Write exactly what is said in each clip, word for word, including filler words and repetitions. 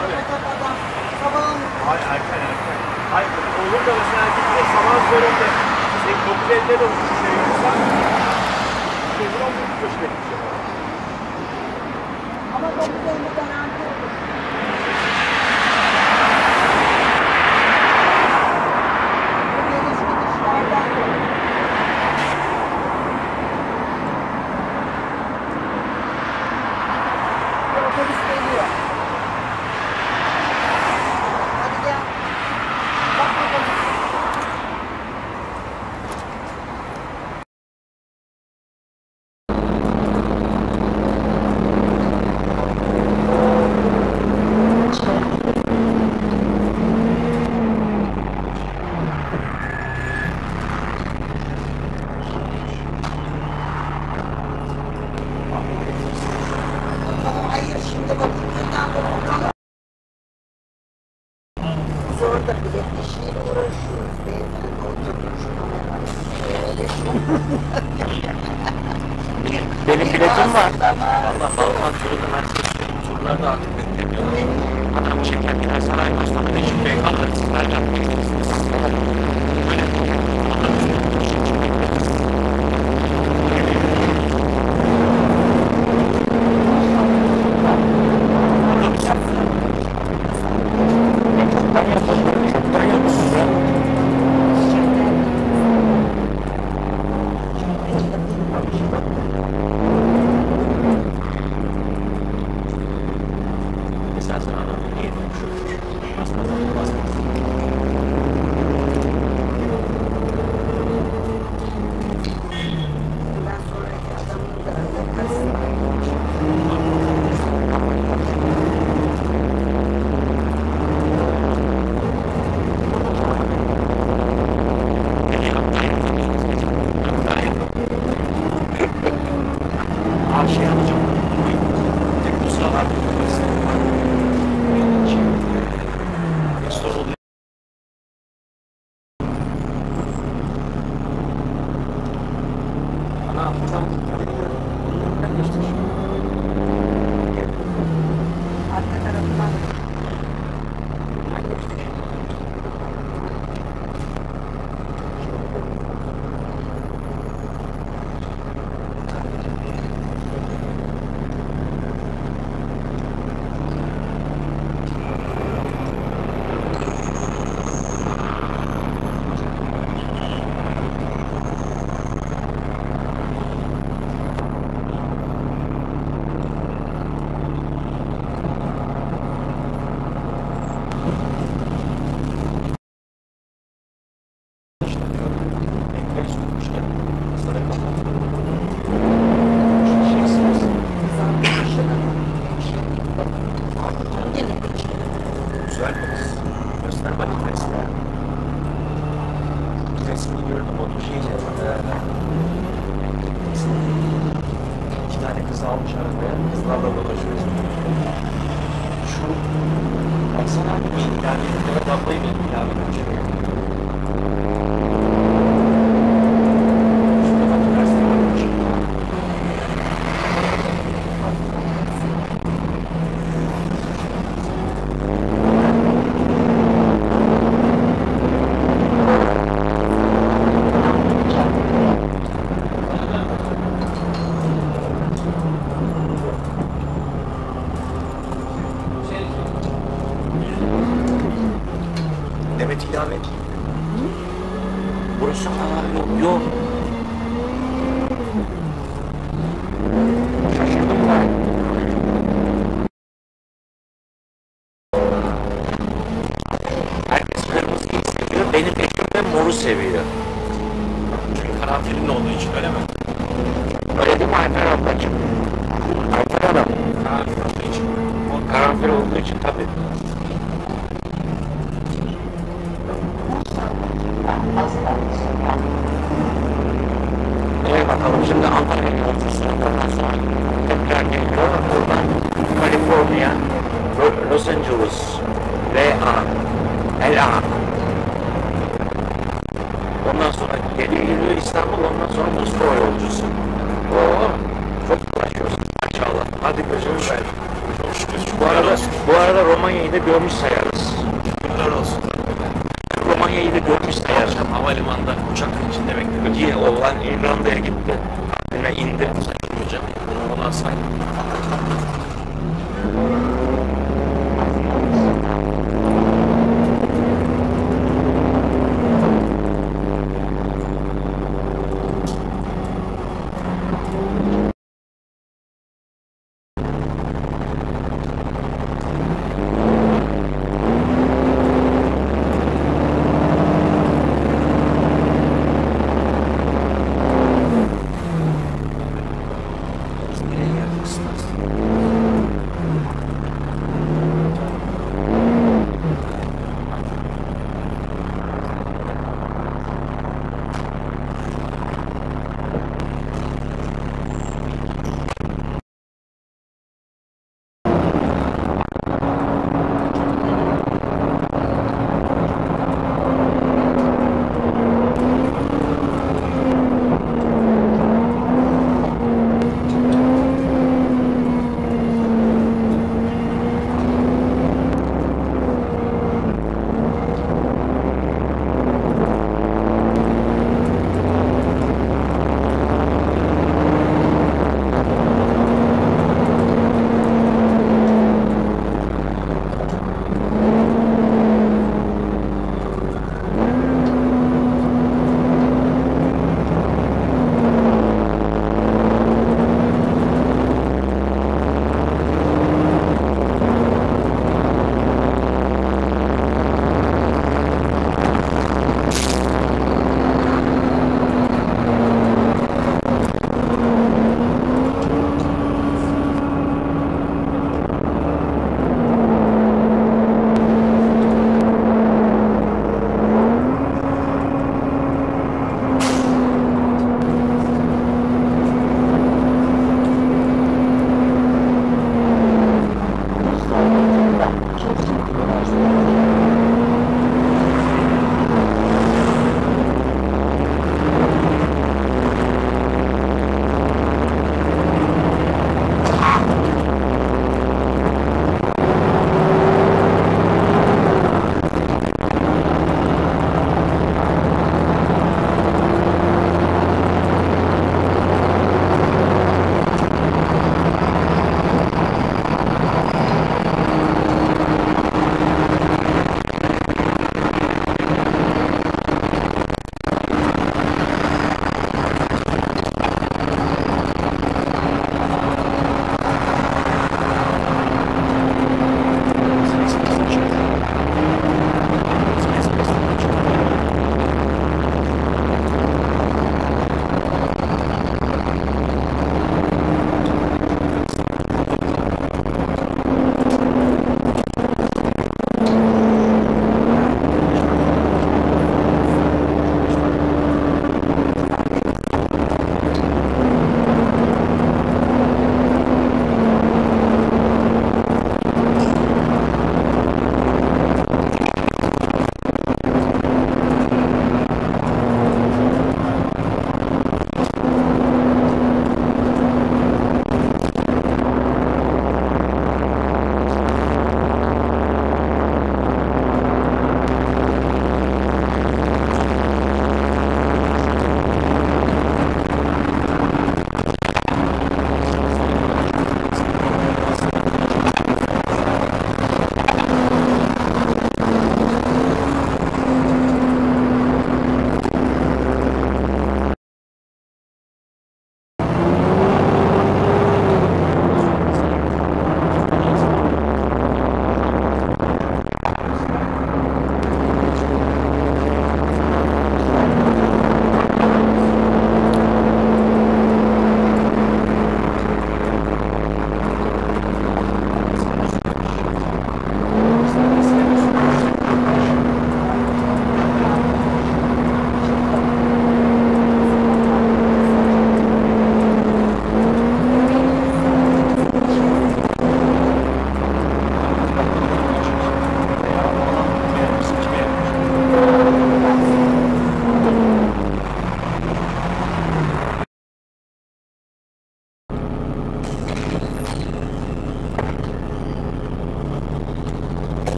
abi. Sabahın. Hayır erken erken. Hayır olur da mesela gidecek sabah köründe dokuz ellide de uçuş şey yoksa dokuz on dokuz beşte gidecek. Ama dokuz ellide garanti olur. Bu geliş gidişlerden dolayı. Otobüs geliyor. Hadi gel. Bak bakalım. Hayır şimdi bakayım. Biz orada bilet işiyle uğraşıyoruz beyefendi. Oturun şuna hemen. Benim biletim var. Valla Balkan turu üniversitesi turları da artık beklemiyorlar. Adam çekerken Saraybosna'da Necip Bey kalır. Sizler yapmayacaksınız. Böyle esasen adamın niye konuşuyor? Aslında basmaz. Ben sonraki adamın da karşısına Her şey alacağım. Tek bu sıralar restore oluyor. Ana buradan ben geçtim. arka tarafından Ben geçtim. Güzel polis. Göster bakayım resmi. Resmi gördüm o şeyce. İki tane kız almış arabaya. Kızlarla dolaşıyor. Şu baksana bir ilave evet ablayı bir ilave edecek. Şurada bak üniversite varmış. Demet ilave et. Burası hala yok. Yok. Şaşırdım ben. Herkes kırmızıyı seviyor. Benim eşim de moru seviyor. Çünkü karanfilin olduğu için öyle mi? Öyle değil mi Ayfer ablacığım? Ayfer Hanım. Karanfil olduğu için. O karanfil olduğu için tabii. Evet bakalım şimdi Antalya'nın ortasından sonra tekrar geliyor. Buradan Kaliforniya, Los Angeles, L A, L A. Ondan sonra geri geliyor İstanbul, ondan sonra Moskova yolcusu. Oo, çok uğraşıyorsun maşallah. Hadi gözünü ver. Bu arada, bu Bu arada Romanya'yı da görmüş sayarız. Şükürler olsun. Romanya'yı da görmüş sayarız. Akşam havalimanında uçak içinde bekledim. Diye oğlan İrlanda'ya gitti. Yine indi. Sayın hocam. Ona say.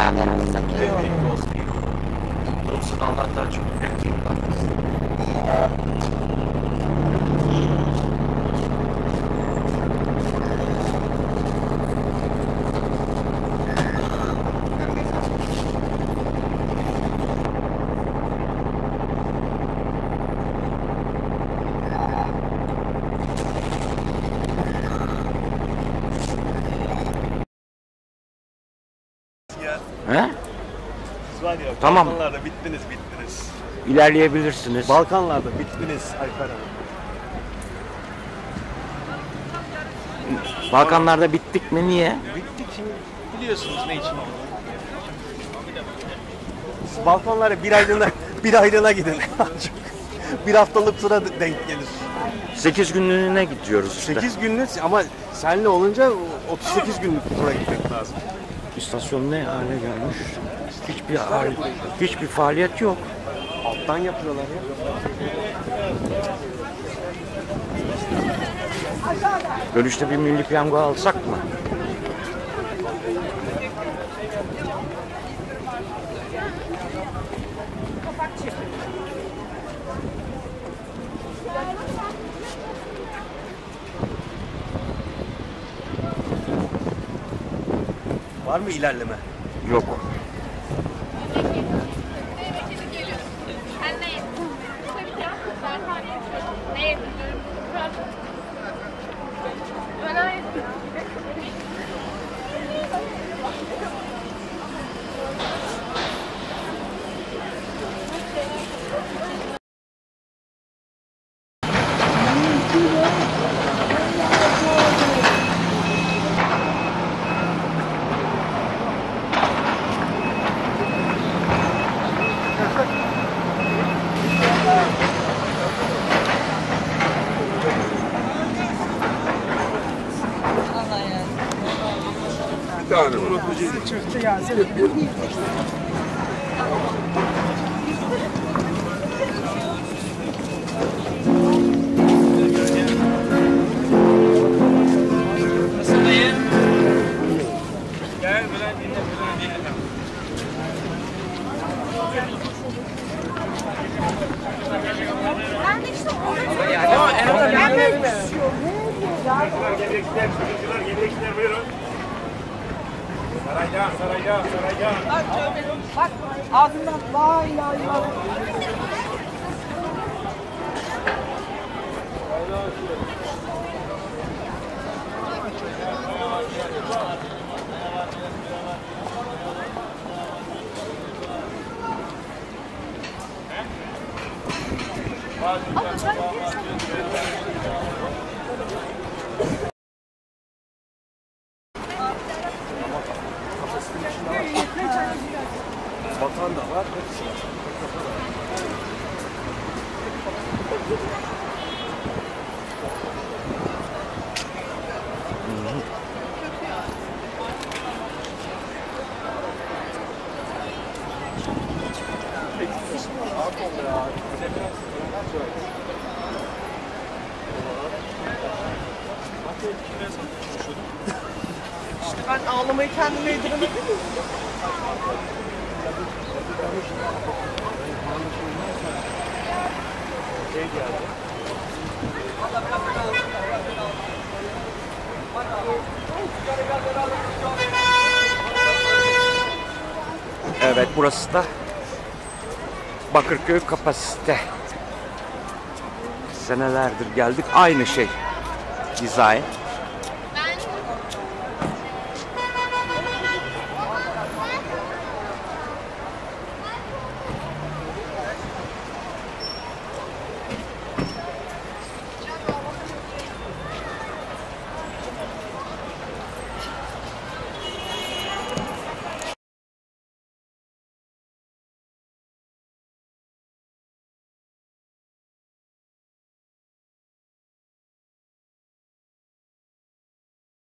beraber olsak iyi olur. Birlikte olsun iyi olur. Olsun Allah daha çok bekliyor. He? Siz var ya, Tamam. Balkanlarda bittiniz, bittiniz. İlerleyebilirsiniz. Balkanlarda bittiniz Alper Hanım. Balkanlarda bittik mi? Niye? Bittik şimdi, biliyorsunuz ne için oldu. Siz Balkanlara bir aylığına, bir aylığına gidin. Bir haftalık tura denk gelir. sekiz günlüğüne gidiyoruz işte. sekiz günlük ama senle olunca otuz sekiz günlük tura gitmek lazım. İstasyon ne hale gelmiş? Hiçbir hal, hiçbir faaliyet yok. Alttan yapıyorlar ya. Dönüşte bir milli piyango alsak mı? Var mı ilerleme? Yok. Ben de işte orada ben de Gelecekler, çocuklar, gelecekler buyurun. Sarayda, sarayda, sarayda. Bak ağzından la ilahe illallah. Batan da var. Ben ağlamayı kendime yediremedim. Şey geldi. Evet, burası da Bakırköy kapasite. Senelerdir geldik. Aynı şey. Dizayn.